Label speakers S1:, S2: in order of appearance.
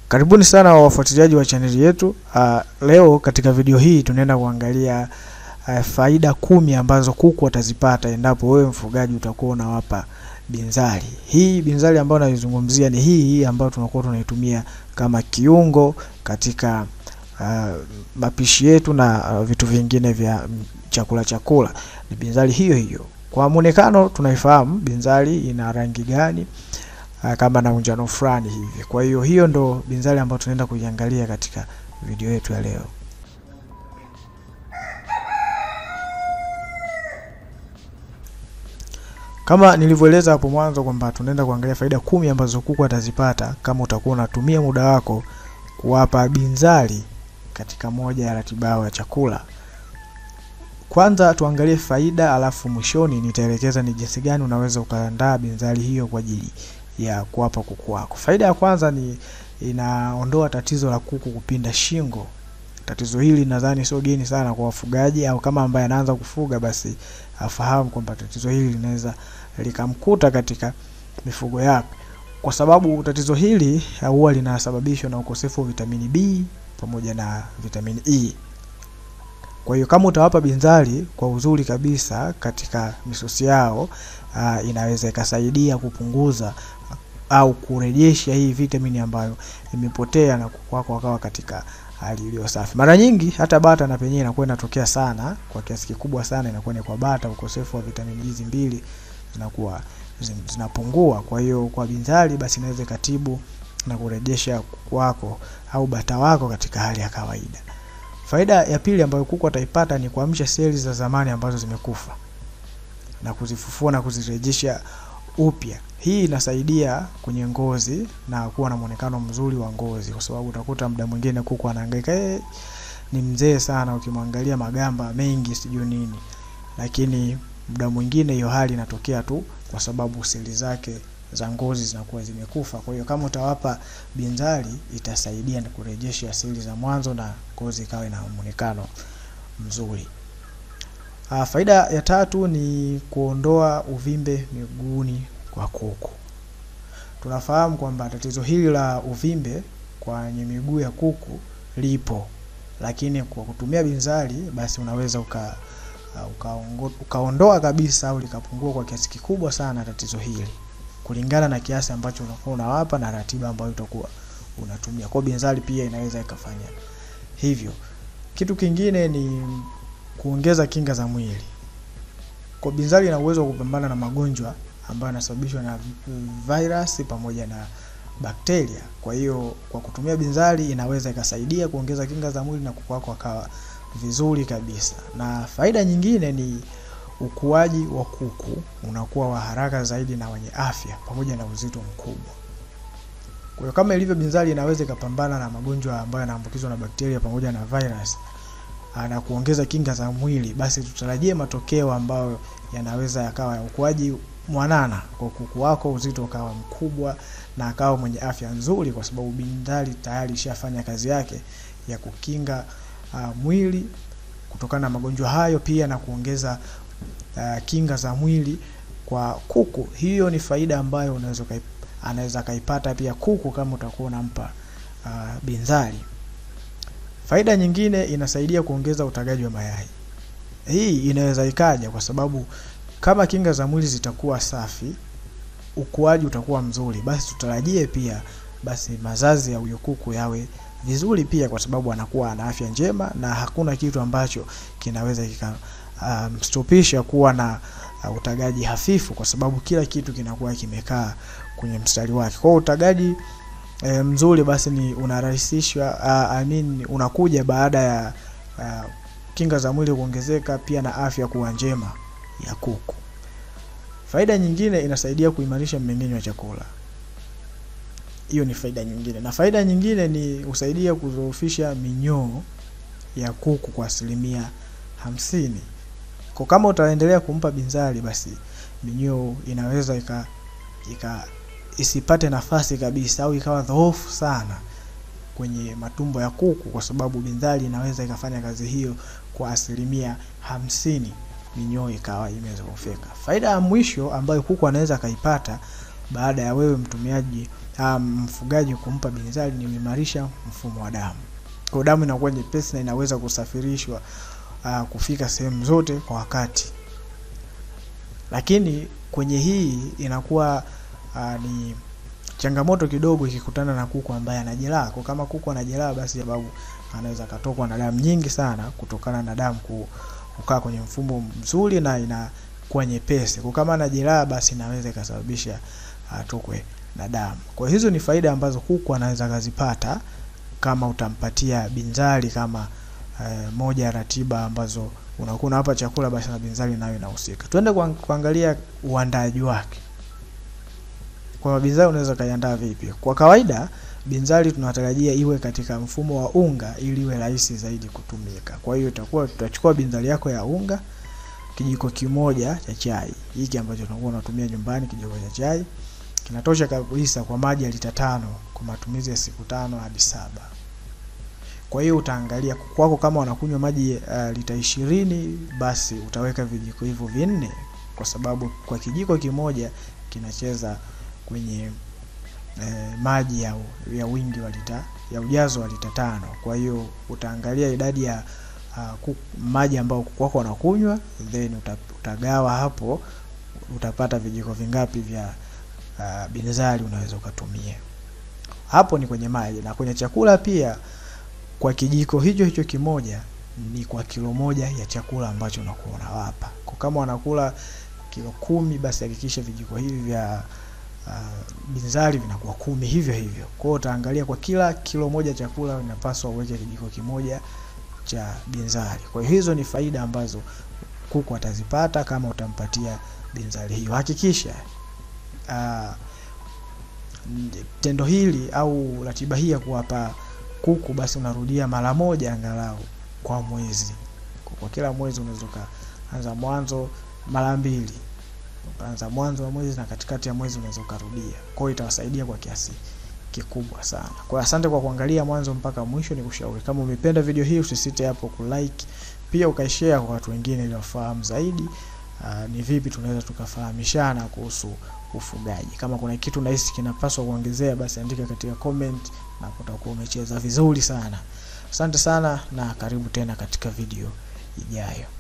S1: Karibuni sana wafuatiliaji wa chaneli yetu. Leo katika video hii tunaenda kuangalia faida 10 ambazo kuku watazipata endapo wewe mfugaji utakuwa unawapa binzari. Hii binzari ambayo naizungumzia ni hii ambayo tunakuwa tunaitumia kama kiungo katika mapishi yetu na vitu vingine vya chakula. Ni binzari hiyo. Kwa muonekano tunaifahamu binzari ina rangi gani, kama na unjano fulani hivi. Kwa hiyo ndo binzari ambayo tunaenda kuiangalia katika video yetu ya leo. Kama nilivyoeleza hapo mwanzo kwamba tunaenda kuangalia faida 10 ambazo kuku atazipata kama utakuwa unatumia muda wako kuwapa binzari katika moja ya ratiba yao ya chakula. Kwanza tuangalie faida, alafu mwishoni nitaelekeza ni jinsi gani unaweza ukaandaa binzari hiyo kwa ajili ya kuwapa kuku wako. Faida ya kwanza ni inaondoa tatizo la kuku kupinda shingo. Tatizo hili nadhani sio geni sana kwa wafugaji, au kama ambaye anaanza kufuga basi afahamu kwamba tatizo hili linaweza likamkuta katika mifugo yake, kwa sababu tatizo hili huwa linasababishwa na ukosefu wa vitamini B pamoja na vitamini E. Kwa hiyo kama utawapa binzari kwa uzuri kabisa katika misosi yao, inaweza ikasaidia kupunguza au kurejesha hii vitamini ambayo imepotea na kuku wako wakawa katika hali iliyo safi. Mara nyingi hata bata na penyewe inakuwa inatokea sana, kwa kiasi kikubwa sana inakuwa ni kwa bata, ukosefu wa vitamini hizi mbili zinakuwa zinapungua. Kwa hiyo kwa binzari basi inaweza katibu na kurejesha kuku wako au bata wako katika hali ya kawaida. Faida ya pili ambayo kuku ataipata ni kuamsha seli za zamani ambazo zimekufa na kuzifufua na kuzirejesha upya. Hii inasaidia kwenye ngozi na kuwa na muonekano mzuri wa ngozi, kwa sababu utakuta muda mwingine kuku anahangaika, ni mzee sana, ukimwangalia magamba mengi sijui nini, lakini muda mwingine hiyo hali inatokea tu kwa sababu seli zake za ngozi zinakuwa zimekufa. Kwa hiyo kama utawapa binzari itasaidia na kurejesha seli za mwanzo na ngozi ikawa na muonekano mzuri. Faida ya tatu ni kuondoa uvimbe miguuni kwa kuku. Tunafahamu kwamba tatizo hili la uvimbe kwenye miguu ya kuku lipo, lakini kwa kutumia binzari basi unaweza ukaondoa kabisa au likapungua kwa kiasi kikubwa sana tatizo hili, kulingana na kiasi ambacho unakuwa unawapa na ratiba ambayo utakuwa unatumia. Kwa binzari pia inaweza ikafanya hivyo. Kitu kingine ni kuongeza kinga za mwili. Kwa binzari ina uwezo wa kupambana na magonjwa ambayo yanasababishwa na virus pamoja na bakteria. Kwa hiyo kwa kutumia binzari inaweza ikasaidia kuongeza kinga za mwili na kuku wako akawa vizuri kabisa. Na faida nyingine ni ukuaji wa kuku unakuwa wa haraka zaidi na wenye afya pamoja na uzito mkubwa. Kwa hiyo kama ilivyo binzari inaweza ikapambana na magonjwa ambayo yanaambukizwa na bakteria pamoja na virus na kuongeza kinga za mwili, basi tutarajie matokeo ambayo yanaweza yakawa ya ukuaji mwanana kwa kuku wako, uzito ukawa mkubwa na akawa mwenye afya nzuri, kwa sababu binzari tayari ishafanya kazi yake ya kukinga mwili kutokana na magonjwa hayo, pia na kuongeza kinga za mwili kwa kuku. Hiyo ni faida ambayo anaweza kaipata pia kuku kama utakuwa unampa binzari. Faida nyingine inasaidia kuongeza utagaji wa mayai. Hii inaweza ikaja kwa sababu kama kinga za mwili zitakuwa safi, ukuaji utakuwa mzuri, basi tutarajie pia basi mazazi ya huyo kuku yawe vizuri pia, kwa sababu anakuwa na afya njema na hakuna kitu ambacho kinaweza kikamstopisha kuwa na utagaji hafifu, kwa sababu kila kitu kinakuwa kimekaa kwenye mstari wake. Kwa utagaji mzuri basi ni unarahisishwa, unakuja baada ya kinga za mwili kuongezeka pia na afya kuwa njema ya kuku. Faida nyingine inasaidia kuimarisha mmeng'enyo wa chakula. Hiyo ni faida nyingine. Na faida nyingine ni usaidia kudhoofisha minyoo ya kuku kwa 50%. Kwa kama utaendelea kumpa binzari basi minyoo inaweza isipate nafasi kabisa au ikawa dhoofu sana kwenye matumbo ya kuku, kwa sababu binzari inaweza ikafanya kazi hiyo kwa 50%, minyoo ikawa imezoofeka. Faida ya mwisho ambayo kuku anaweza kaipata baada ya wewe mtumiaji mfugaji kumpa binzari ni kuimarisha mfumo wa damu. Kwa damu inakuwa nyepesi na inaweza kusafirishwa kufika sehemu zote kwa wakati. Lakini kwenye hii inakuwa ni changamoto kidogo ikikutana na kuku ambaye ana jeraha. Kwa kama kuku ana jeraha, basi sababu anaweza katokwa na damu nyingi sana kutokana na damu kukaa kwenye mfumo mzuri na inakuwa nyepesi. Kwa kama ana jeraha, basi inaweza kusababisha atokwe na damu. Kwa hizo ni faida ambazo kuku anaweza kuzipata kama utampatia binzari kama moja ya ratiba ambazo unakuwa unawapa chakula, basi na binzari nayo inahusika. Tuende kuangalia uandaaji wake. Kwa binzari unaweza kaiandaa vipi? Kwa kawaida binzari tunatarajia iwe katika mfumo wa unga ili iwe rahisi zaidi kutumika. Kwa hiyo tutachukua binzari yako ya unga, kijiko kimoja cha chai. Hiki ambacho tunakuwa tunatumia nyumbani, kijiko cha chai kinatosha kabisa kwa maji ya lita 5 kwa matumizi ya siku 5 hadi 7. Kwa hiyo utaangalia kwako kama wanakunywa maji lita 20, basi utaweka vijiko hivyo 4, kwa sababu kwa kijiko kimoja kinacheza kwenye maji ya wingi wa ya ujazo wa lita 5. Kwa hiyo utaangalia idadi ya maji ambao kwako wanakunywa, then utagawa hapo, utapata vijiko vingapi vya binzari unaweza ukatumia. Hapo ni kwenye maji. Na kwenye chakula pia, kwa kijiko hicho kimoja ni kwa kilo 1 ya chakula ambacho unakuwa unawapa. Kwa kama wanakula kilo 10, basi hakikisha vijiko hivi vya binzari vinakuwa 10 hivyo hivyo. Kwa hiyo utaangalia kwa kila kilo 1 chakula unapaswa uweke kijiko kimoja cha binzari. Kwa hiyo hizo ni faida ambazo kuku atazipata kama utampatia binzari hiyo. Hakikisha tendo hili au ratiba hii ya kuwapa kuku basi unarudia mara moja angalau kwa mwezi. Kwa kila mwezi unaweza anza mwanzo mara 2. Anza mwanzo wa mwezi na katikati ya mwezi unaweza kurudia. Kwa hiyo itawasaidia kwa kiasi kikubwa sana. Kwa asante kwa kuangalia mwanzo mpaka mwisho. Nikushauri kama umependa video hii usisite hapo kulike, pia ukaishare kwa watu wengine ili wafahamu zaidi ni vipi tunaweza tukafahamishana kuhusu ufugaji. Kama kuna kitu unahisi kinapaswa kuongezea, basi andika katika comment na utakuwa umecheza vizuri sana. Asante sana na karibu tena katika video ijayo.